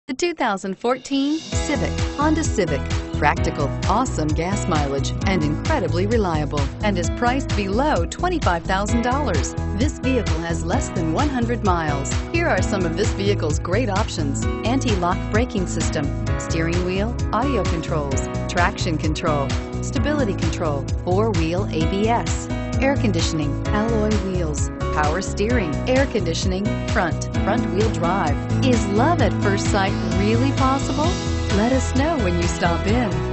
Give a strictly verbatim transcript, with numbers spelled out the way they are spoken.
The two thousand fourteen Civic, Honda Civic. Practical, awesome gas mileage, and incredibly reliable, and is priced below twenty-five thousand dollars. This vehicle has less than one hundred miles. Here are some of this vehicle's great options: anti-lock braking system, steering wheel audio controls, traction control, stability control, four-wheel A B S, air conditioning, alloy wheels, power steering, air conditioning, front, front-wheel drive. Is love at first sight really possible? Let us know when you stop in.